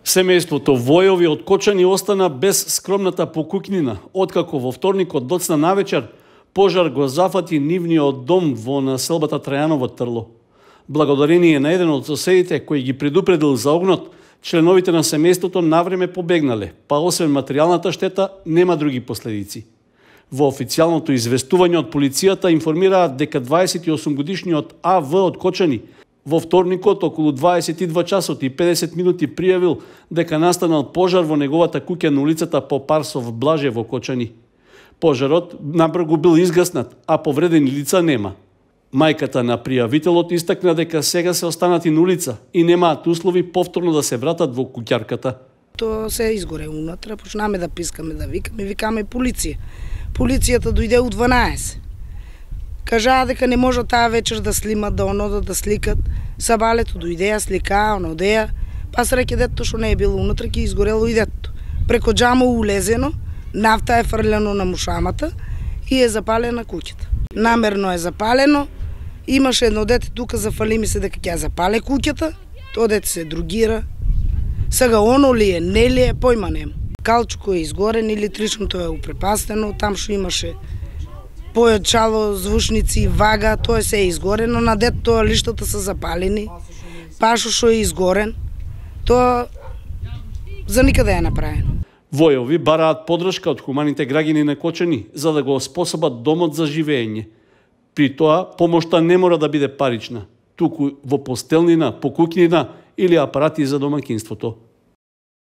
Семејството Војови од Кочани остана без скромната покукнина, откако во вторникот доцна навечер пожар го зафати нивниот дом во населбата Трајаново Трло. Благодарение на еден од соседите кој ги предупредил за огнот, членовите на семејството навреме побегнале, па освен материјалната штета нема други последици. Во официјалното известување од полицијата информираат дека 28-годишниот АВ од Кочани во вторникот околу 22 часот и 50 минути пријавил дека настанал пожар во неговата куќа на улицата по Парсов Блаже во Кочани. Пожарот набрзо бил изгаснат, а повредени лица нема. Мајката на пријавителот истакна дека сега се останати на улица и немаат услови повторно да се вратат во куќарката. Тоа се изгоре унатре, почнаме да пискаме, да викаме полиција. Полицијата дојде у 12. Кажаа дека не може таа вечер да снимат, да онодат, да сликат. Сабалето дојдеа, сликаа, онодеа. Па среќа детето што не е било унатре, ќе изгорело и детето. Преко џамо улезено, нафта е фрлено на мушамата и е запалена куќата. Намерно е запалено. Имаше едно дете тука, зафали ми се дека ќе запале куќата. Тоа дете се другира. Сега оно ли е, не ли е, појма нема. Калчуко е изгорен, електричното е упрепастено, там што имаше појачало, звучници, вага, тоа се е изгорено, на детето лиштата се запалени, пашо што е изгорен, тоа за никаде е направено. Војови бараат поддршка од хуманите граѓани на Кочани за да го способат домот за живење. При тоа, помошта не мора да биде парична, туку во постелнина, покукнина или апарати за домаќинството.